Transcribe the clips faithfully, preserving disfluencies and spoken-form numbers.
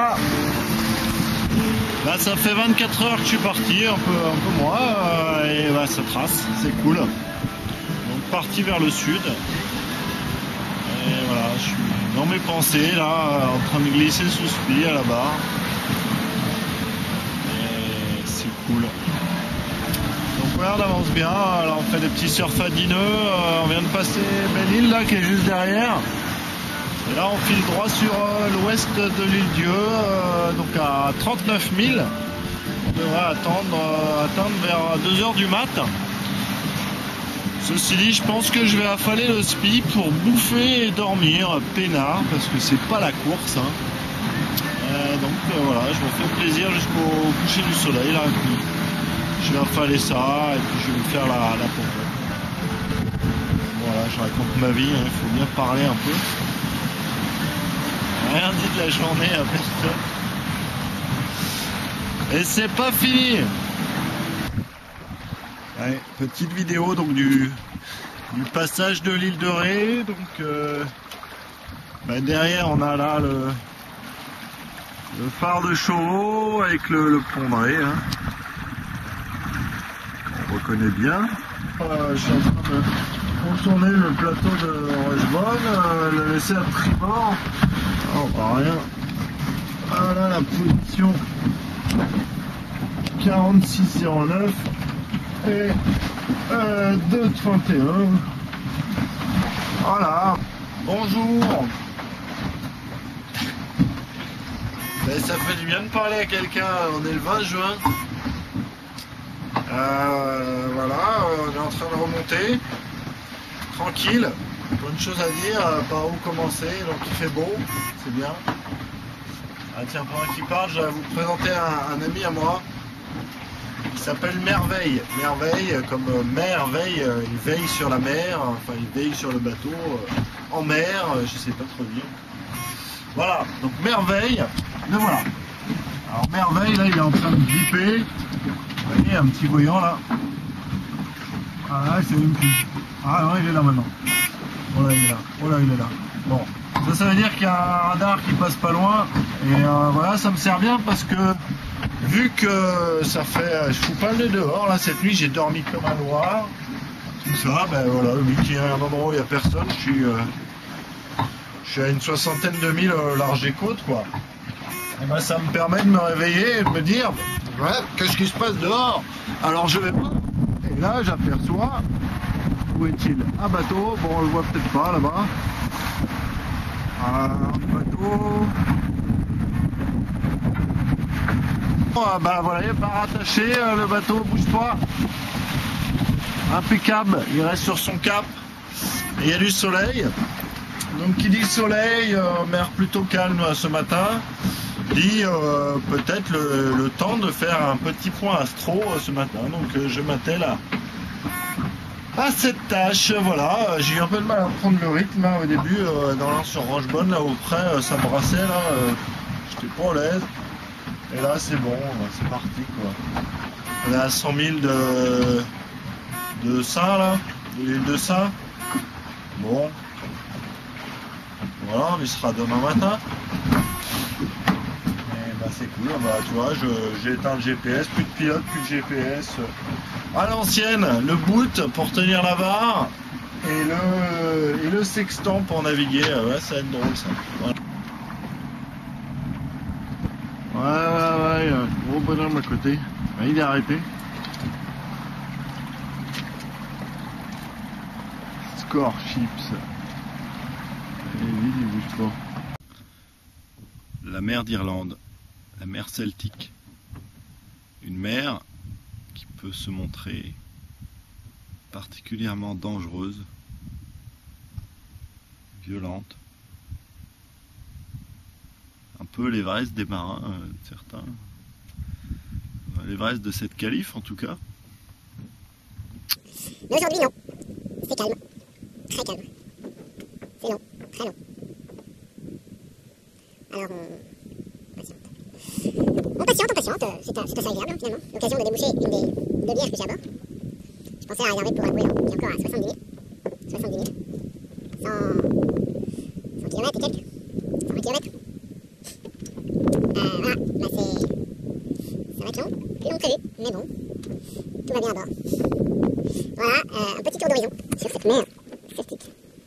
voilà. Là, ça fait vingt-quatre heures que je suis parti, un peu, un peu moins, euh, et bah, ça trace, c'est cool. Donc parti vers le sud. Et voilà, je suis dans mes pensées là, en train de glisser sous ce pli à la barre. Et c'est cool. Donc ouais, on avance bien. Là, on fait des petits surfadineux. Euh, on vient de passer Belle-Île là, qui est juste derrière. Et là, on file droit sur euh, l'ouest de l'île Dieu, euh, donc à trente-neuf mille. On devrait attendre, euh, atteindre vers deux heures du mat. Ceci dit, je pense que je vais affaler le spi pour bouffer et dormir peinard, parce que c'est pas la course. Hein. Euh, donc euh, voilà, je me fais plaisir jusqu'au coucher du soleil. Là, puis je vais affaler ça et puis je vais me faire la, la popote. Voilà, je raconte ma vie, hein, il faut bien parler un peu. Rien dit de la journée à personne. Et c'est pas fini. Ouais, petite vidéo donc du, du passage de l'île de Ré. Donc euh, bah derrière on a là le, le phare de Chauveau avec le, le pont de Ré. Hein. On reconnaît bien. Euh, je suis en train de contourner le plateau de Rochebonne, euh, le laisser à tribord. Oh, bah rien. Voilà la position quarante-six zéro neuf et euh, deux trente et un. Voilà. Bonjour. Ben, ça fait du bien de parler à quelqu'un. On est le vingt juin. Euh, voilà, on est en train de remonter. Tranquille. Bonne chose à dire, par où commencer, donc il fait beau, c'est bien. Ah tiens, pendant qu'il parle, je vais vous présenter un, un ami à moi. Il s'appelle Merveille. Merveille, comme euh, merveille, euh, il veille sur la mer, enfin il veille sur le bateau, euh, en mer, euh, je sais pas trop dire. Voilà, donc Merveille, le voilà. Alors Merveille, là il est en train de gripper. Vous voyez, un petit voyant là. Ah là, c'est même plus. Ah non, il est là maintenant. Oh là, il est là. Oh là, il est là. Bon, ça, ça veut dire qu'il y a un radar qui passe pas loin. Et euh, voilà, ça me sert bien parce que vu que ça fait, je fous pas le nez dehors. Là, cette nuit, j'ai dormi comme un noir. Tout ça, ben voilà, vu qu'il y a un endroit où il n'y a personne, je suis, euh, je suis à une soixantaine de milles euh, large et côte, quoi. Et ben, ça me permet de me réveiller et de me dire, ouais, qu'est-ce qui se passe dehors? Alors je vais voir. Et là, j'aperçois. Où est-il? Un bateau, bon on le voit peut-être pas là-bas. Un bateau. Ah bah voilà, il n'est pas rattaché, le bateau, bouge-toi. Impeccable, il reste sur son cap. Et il y a du soleil. Donc qui dit soleil, euh, mer plutôt calme ce matin, dit euh, peut-être le, le temps de faire un petit point astro euh, ce matin. Donc euh, je m'attelle à à cette tâche. Voilà, j'ai eu un peu de mal à prendre le rythme hein, au début euh, dans l'un sur Rochebonne, là où près euh, ça brassait là, euh, j'étais pas à l'aise. Et là c'est bon, c'est parti quoi. On est à cent mille de de Saint là, de l'île de Saint. Bon, voilà, on y sera demain matin. Bah c'est cool, bah tu vois, j'ai éteint le G P S, plus de pilote, plus de G P S. À l'ancienne, le boot pour tenir la barre et le, et le sextant pour naviguer. Ouais, ça va être drôle ça. Ouais, ouais, ouais, un gros bonhomme à côté. Ouais, il est arrêté. Score chips. Et lui, il bouge pas. La mer d'Irlande. La mer Celtique, une mer qui peut se montrer particulièrement dangereuse, violente, un peu l'Everest des marins, euh, certains, l'Everest de cette calife en tout cas. Mais aujourd'hui non, c'est calme, très calme, c'est long, très long. Alors on... On patiente, on patiente, c'est assez agréable finalement. L'occasion de déboucher une des deux bières que j'ai à bord. Je pensais à réserver pour un rouler qui est encore à soixante-dix mille. soixante-dix mille. cent kilomètres et quelques. cent vingt kilomètres. Euh, long que prévu, mais bon, tout va bien à bord. Voilà, euh, un petit tour d'horizon sur cette mer celtique.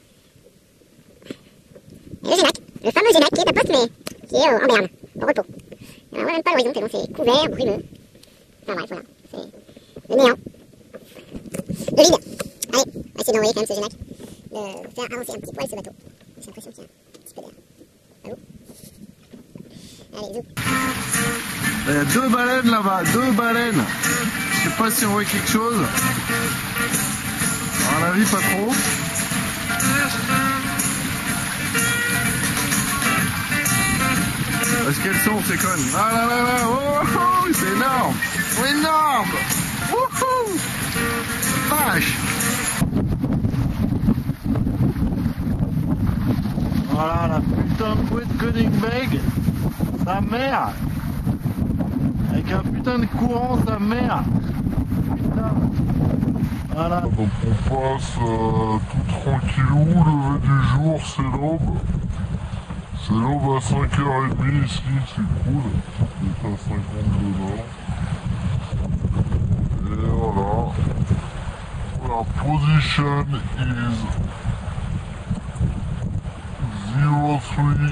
Et le Génac, le fameux Génac qui est à poste, mais qui est euh, en berne, au repos. Alors, on voit même pas l'horizon tellement c'est couvert, brumeux. Enfin bref, voilà, c'est le néant. Le vide. Allez, on va essayer d'envoyer quand même ce Génac, de faire avancer un petit poil ce bateau. J'ai l'impression qu'il y a un petit peu d'air. Allô? Allez, zou. Il y a deux baleines là-bas, deux baleines. Je sais pas si on voit quelque chose. À mon avis, pas trop. Est-ce qu'elles sont ces connes? Ah là là là, oh, oh, c'est énorme. Énorme. Wouhou. Vache. Voilà la putain de bouée de Königsberg. Sa mère. Avec un putain de courant, sa mère. Putain. Voilà. Donc on passe euh, tout tranquillou, lever du jour, c'est l'aube. C'est l'aube à cinq heures trente ici, c'est cool. C'est à cinquante-deux nord. Et voilà. Our position is zero three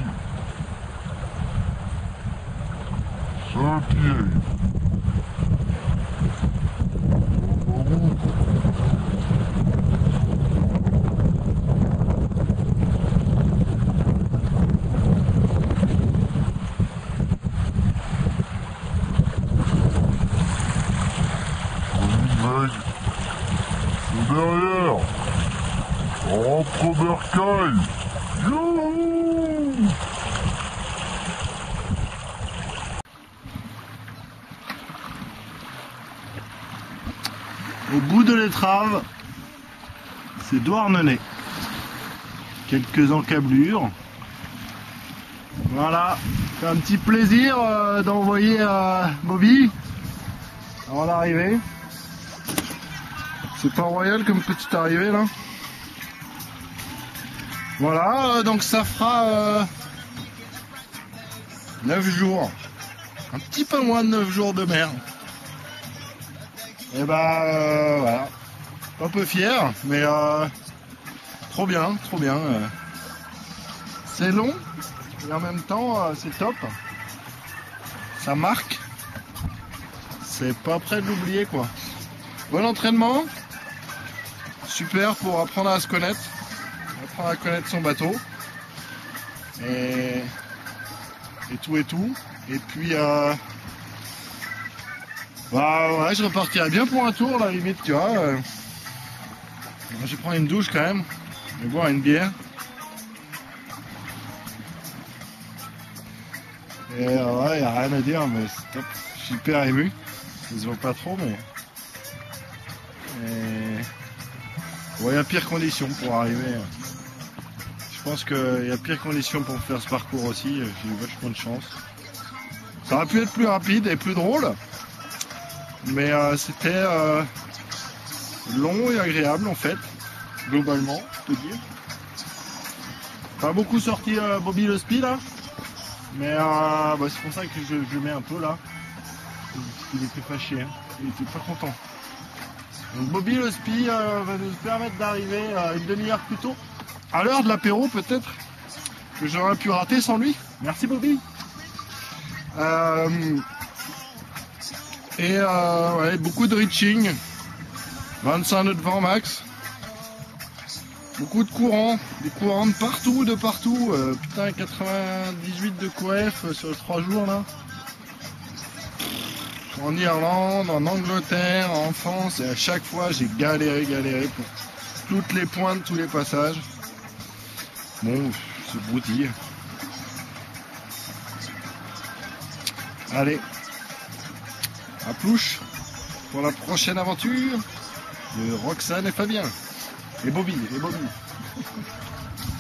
thirty-eight. C'est derrière. Entre bercailles. Youhou! Au bout de l'étrave, c'est Douarnenez. Quelques encablures. Voilà, c'est un petit plaisir euh, d'envoyer euh, Bobby avant d'arriver. C'est pas royal comme petite arrivée là. Voilà, euh, donc ça fera euh, neuf jours. Un petit peu moins de neuf jours de mer. Et bah euh, voilà. Un peu fier, mais euh, trop bien, trop bien. Euh. C'est long, et en même temps euh, c'est top. Ça marque. C'est pas près de l'oublier quoi. Bon entraînement. Super pour apprendre à se connaître. Apprendre à connaître son bateau. Et, et tout et tout. Et puis euh, bah ouais, je repartirai bien pour un tour la limite, tu vois. Euh, je vais prendre une douche quand même. Je vais boire une bière. Et euh, ouais, y a rien à dire, mais c'est top. Je suis hyper ému. Ça se voit pas trop, mais. Et... bon, il y a pire conditions pour arriver. Je pense qu'il y a pire conditions pour faire ce parcours aussi. J'ai eu vachement de chance. Ça aurait pu être plus rapide et plus drôle. Mais euh, c'était euh, long et agréable en fait. Globalement, je peux dire. Pas beaucoup sorti euh, Bobby le Spi là. Mais euh, bah, c'est pour ça que je, je le mets un peu là. Il était fâché, hein. Il était pas content. Donc Bobby le Spi euh, va nous permettre d'arriver euh, une demi-heure plus tôt. À l'heure de l'apéro peut-être. Que j'aurais pu rater sans lui. Merci Bobby. Euh, et euh, ouais, beaucoup de reaching. vingt-cinq nœuds de vent max. Beaucoup de courants, des courants de partout, de partout. Euh, putain, quatre-vingt-dix-huit de coef sur les trois jours là. En Irlande, en Angleterre, en France, et à chaque fois j'ai galéré, galéré pour toutes les pointes, tous les passages. Bon, c'est broutille. Allez, à plouche pour la prochaine aventure de Roxane et Fabien. Et Bobby, et Bobby.